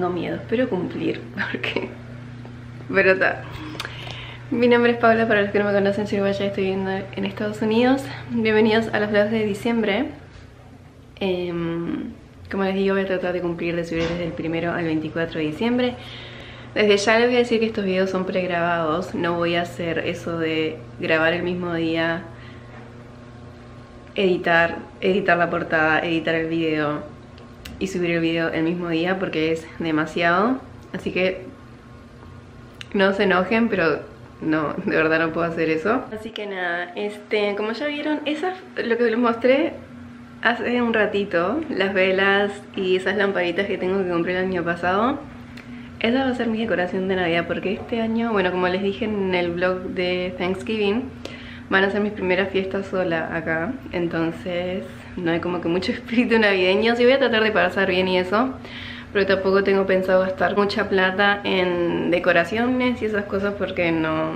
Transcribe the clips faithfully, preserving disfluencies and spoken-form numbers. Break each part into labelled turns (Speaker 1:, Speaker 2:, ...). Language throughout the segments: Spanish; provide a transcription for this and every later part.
Speaker 1: tengo miedo, espero cumplir, porque... Pero está. Mi nombre es Paula, para los que no me conocen, soy uruguaya y estoy viviendo en Estados Unidos. Bienvenidos a los vlogs de diciembre. eh, Como les digo, voy a tratar de cumplir de subir desde el primero al veinticuatro de diciembre. Desde ya les voy a decir que estos videos son pregrabados. No voy a hacer eso de grabar el mismo día, editar, editar la portada, editar el video y subir el video el mismo día, porque es demasiado. Así que no se enojen, pero no, de verdad no puedo hacer eso. Así que nada, este, como ya vieron, esa, lo que les mostré hace un ratito, las velas y esas lamparitas que tengo que compré el año pasado, esa va a ser mi decoración de Navidad, porque este año, bueno, como les dije en el vlog de Thanksgiving, van a ser mis primeras fiestas sola acá. Entonces no hay como que mucho espíritu navideño. Sí, voy a tratar de pasar bien y eso, pero tampoco tengo pensado gastar mucha plata en decoraciones y esas cosas, porque no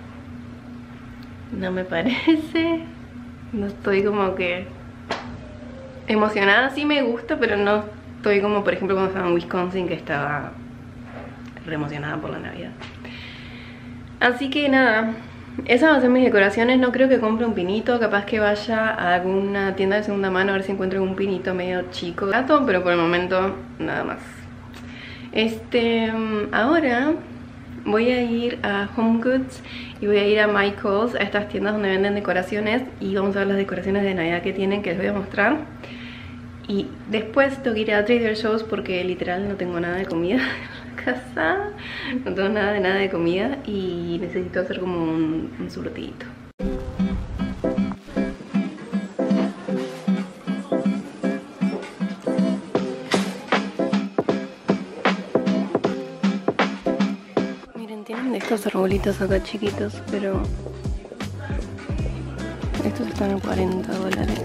Speaker 1: no me parece, no estoy como que emocionada. Sí me gusta, pero no estoy como por ejemplo cuando estaba en Wisconsin, que estaba re emocionada por la Navidad. Así que nada, esas van a ser mis decoraciones. No creo que compre un pinito, capaz que vaya a alguna tienda de segunda mano a ver si encuentro un pinito medio chico, gato, pero por el momento nada más. Este, ahora voy a ir a Home Goods y voy a ir a Michael's, a estas tiendas donde venden decoraciones, y vamos a ver las decoraciones de Navidad que tienen, que les voy a mostrar. Y después tengo que ir a Trader Joe's porque literal no tengo nada de comida en la casa. No tengo nada de nada de comida y necesito hacer como un, un surtidito. Miren, tienen de estos arbolitos acá chiquitos, pero estos están en cuarenta dólares.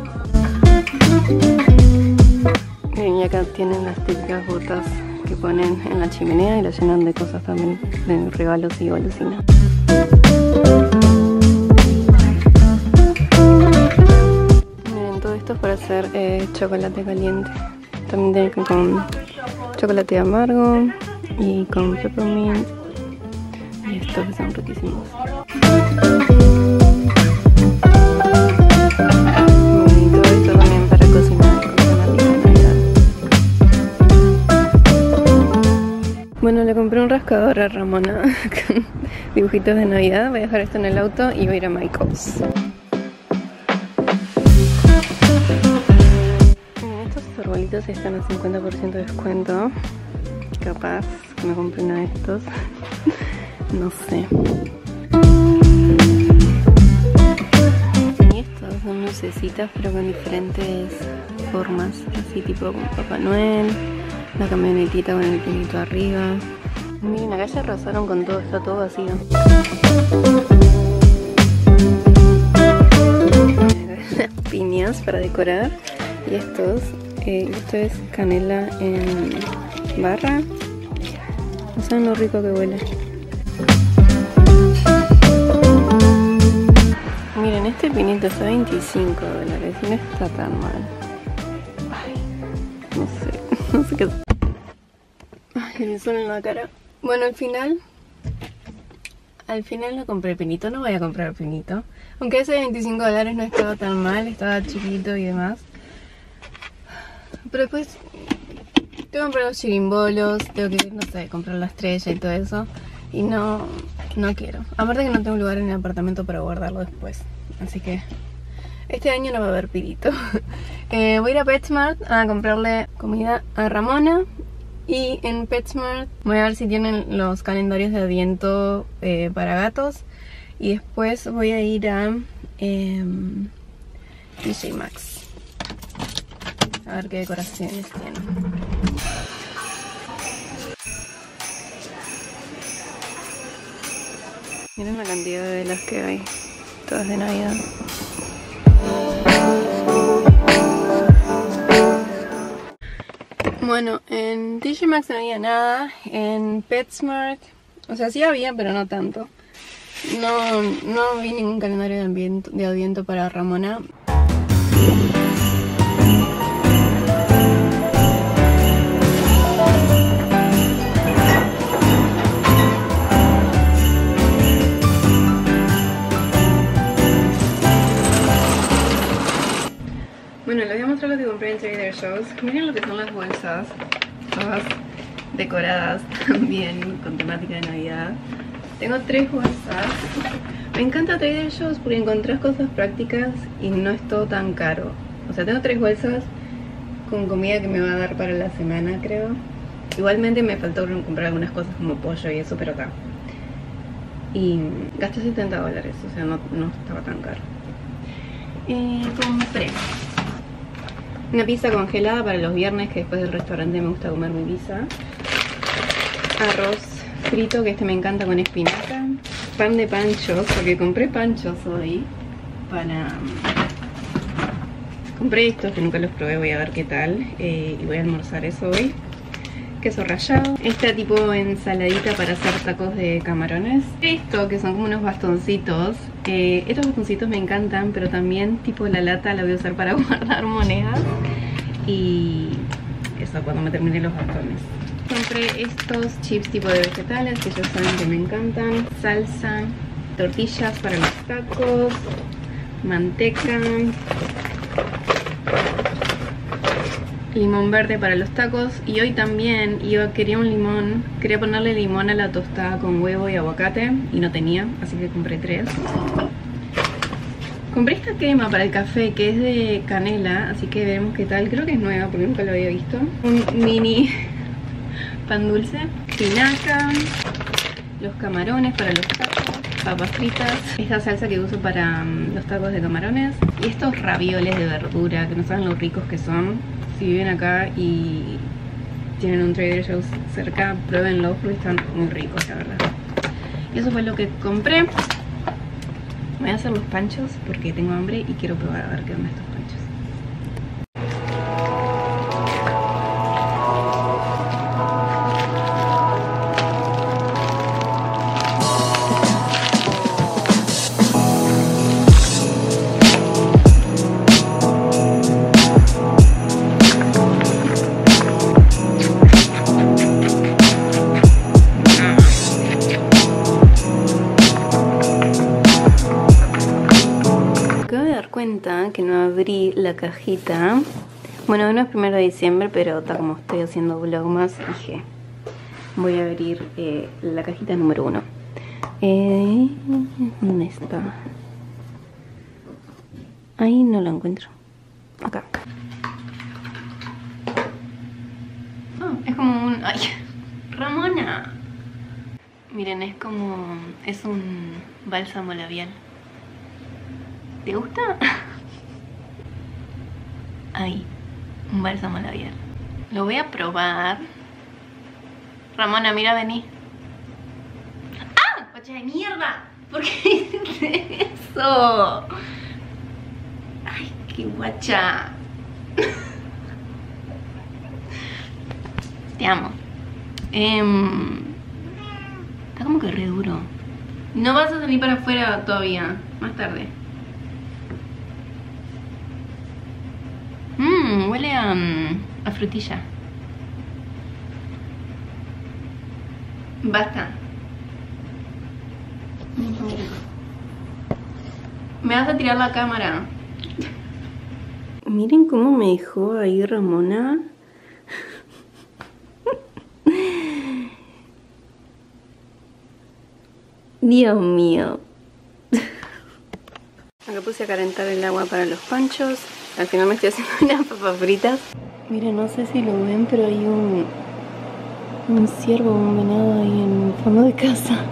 Speaker 1: Miren, y acá tienen las típicas botas que ponen en la chimenea y las llenan de cosas también, de regalos y golosinas. Miren, todo esto es para hacer eh, chocolate caliente. También tienen que con chocolate amargo y con peppermint. Y estos que son riquísimos. Bueno, le compré un rascador a Ramona con dibujitos de Navidad. Voy a dejar esto en el auto y voy a ir a Michael's. Estos arbolitos están a cincuenta por ciento de descuento. Capaz que me compre uno de estos. No sé. Y estos son lucecitas, pero con diferentes formas. Así tipo con Papá Noel. La camionetita con el pinito arriba. Miren, acá ya arrasaron con todo, está todo vacío. Las piñas para decorar. Y estos, eh, esto es canela en barra. No saben lo rico que huele. Miren, este pinito está a veinticinco dólares y no está tan mal. Ay, no sé, no sé qué. Ay, el sol en la cara. Bueno, al final Al final no compré pinito, no voy a comprar pinito. Aunque ese de veinticinco dólares no estaba tan mal, estaba chiquito y demás. Pero después tengo que comprar los chirimbolos, tengo que, no sé, comprar la estrella y todo eso. Y no, no quiero. Aparte que no tengo lugar en el apartamento para guardarlo después. Así que este año no va a haber pinito. eh, Voy a ir a PetSmart a comprarle comida a Ramona. Y en PetSmart voy a ver si tienen los calendarios de Adviento eh, para gatos. Y después voy a ir a eh, T J Maxx a ver qué decoraciones tienen. Miren la cantidad de velas que hay, todas de Navidad. Bueno, en T J Maxx no había nada, en PetSmart, o sea, sí había, pero no tanto. No, no vi ningún calendario de Adviento, de Adviento para Ramona. Miren lo que son las bolsas, todas decoradas también con temática de Navidad. Tengo tres bolsas. Me encanta Trader Joe's porque encontrás cosas prácticas y no es todo tan caro. O sea, tengo tres bolsas con comida que me va a dar para la semana, creo. Igualmente me faltó comprar algunas cosas como pollo y eso, pero acá. Y gasté setenta dólares, o sea, no, no estaba tan caro. Y compré una pizza congelada para los viernes, que después del restaurante me gusta comer mi pizza. Arroz frito, que este me encanta, con espinaca. Pan de panchos, porque compré panchos hoy para... Compré estos que nunca los probé, voy a ver qué tal. Eh, y voy a almorzar eso hoy. Queso rallado. Esta tipo ensaladita para hacer tacos de camarones. Esto, que son como unos bastoncitos. Eh, estos bastoncitos me encantan, pero también tipo la lata la voy a usar para guardar monedas. Y eso, cuando me termine los bastones. Compré estos chips tipo de vegetales, que ya saben que me encantan. Salsa, tortillas para los tacos, manteca, limón verde para los tacos. Y hoy también yo quería un limón, quería ponerle limón a la tostada con huevo y aguacate y no tenía, así que compré tres. Compré esta crema para el café que es de canela, así que veremos qué tal. Creo que es nueva porque nunca lo había visto. Un mini pan dulce, espinaca, los camarones para los tacos, papas fritas, esta salsa que uso para um, los tacos de camarones y estos ravioles de verdura que no saben lo ricos que son. Si viven acá y tienen un Trader Joe's cerca, pruébenlos porque están muy ricos, la verdad. Y eso fue lo que compré. Voy a hacer los panchos porque tengo hambre y quiero probar a ver qué onda estos panchos. Que no abrí la cajita. Bueno, no es primero de diciembre, pero está como estoy haciendo vlogmas, dije voy a abrir eh, la cajita número uno. eh, ¿Dónde está? Ahí no la encuentro. Acá. Oh, es como un... ¡Ay! ¡Ramona! Miren, es como... es un bálsamo labial. ¿Te gusta? Ahí, un bálsamo labial. Lo voy a probar. Ramona, mira, vení. ¡Ah! ¡Cocha de mierda! ¿Por qué hiciste eso? ¡Ay, qué guacha! Te amo. Eh, está como que re duro. No vas a salir para afuera todavía. Más tarde. Mmm, huele a, a frutilla. Basta. Me vas a tirar la cámara. Miren cómo me dejó ahí Ramona. Dios mío. Acá puse a calentar el agua para los panchos. Al final me estoy haciendo unas papas fritas. Miren, no sé si lo ven, pero hay un un ciervo, un venado ahí en el fondo de casa.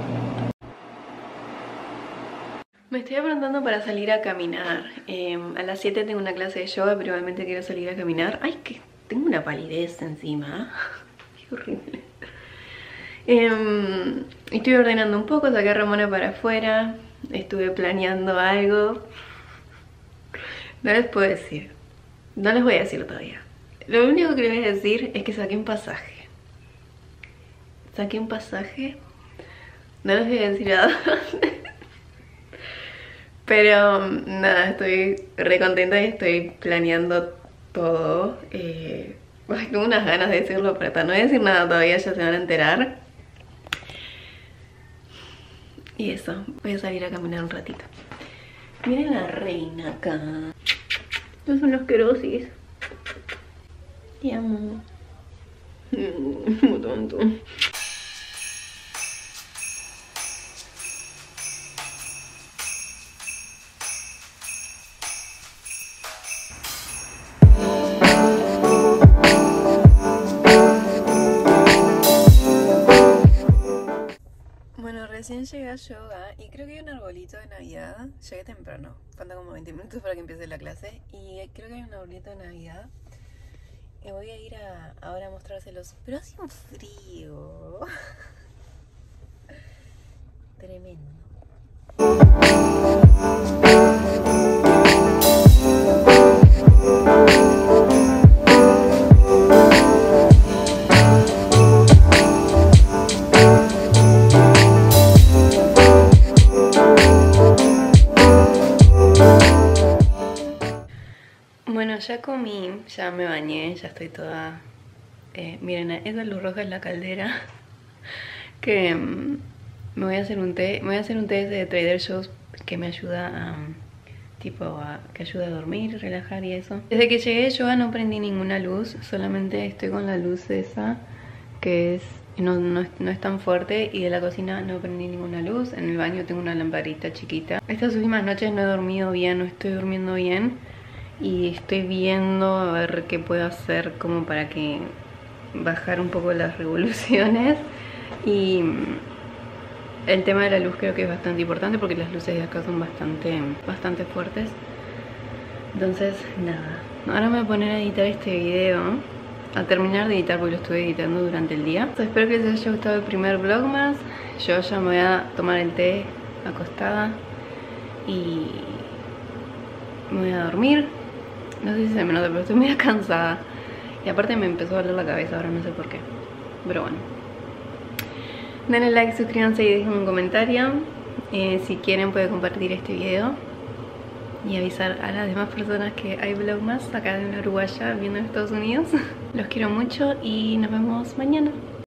Speaker 1: Me estoy aprontando para salir a caminar. Eh, a las siete tengo una clase de yoga, pero igualmente quiero salir a caminar. Ay, que tengo una palidez encima. Qué horrible. Eh, estoy ordenando un poco, saqué a Ramona para afuera. Estuve planeando algo. No les puedo decir. No les voy a decir todavía. Lo único que les voy a decir es que saqué un pasaje. Saqué un pasaje. No les voy a decir a dónde. Pero nada, estoy re contenta y estoy planeando todo. Eh, ay, tengo unas ganas de decirlo, pero no voy a decir nada todavía, ya se van a enterar. Y eso, voy a salir a caminar un ratito. Miren la reina acá. Estos son los querosis. Te amo. Muy tonto. Bueno, recién llegué a yoga y creo que hay un arbolito de Navidad. Llegué temprano, falta como veinte minutos para que empiece la clase. Y creo que hay un arbolito de Navidad. Y voy a ir a, ahora a mostrárselos. Pero hace un frío. Tremendo. Bueno, ya comí, ya me bañé, ya estoy toda... Eh, miren, esa luz roja es la caldera. Que um, me voy a hacer un té, me voy a hacer un té de Trader Joe's que me ayuda a... Um, tipo, a, que ayuda a dormir, relajar y eso. Desde que llegué yo no prendí ninguna luz, solamente estoy con la luz esa, que es... No, no, no es tan fuerte, y de la cocina no prendí ninguna luz. En el baño tengo una lamparita chiquita. Estas últimas noches no he dormido bien, no estoy durmiendo bien. Y estoy viendo a ver qué puedo hacer como para que bajar un poco las revoluciones. Y el tema de la luz creo que es bastante importante porque las luces de acá son bastante, bastante fuertes. Entonces, nada. Ahora me voy a poner a editar este video. A terminar de editar porque lo estuve editando durante el día. Entonces, espero que les haya gustado el primer vlogmas. Yo ya me voy a tomar el té acostada. Y me voy a dormir. No sé si se me nota, pero estoy muy cansada. Y aparte me empezó a doler la cabeza, ahora no sé por qué. Pero bueno. Denle like, suscríbanse y déjenme un comentario. Eh, si quieren pueden compartir este video. Y avisar a las demás personas que hay vlogmas acá de una uruguaya viviendo en Estados Unidos. Los quiero mucho y nos vemos mañana.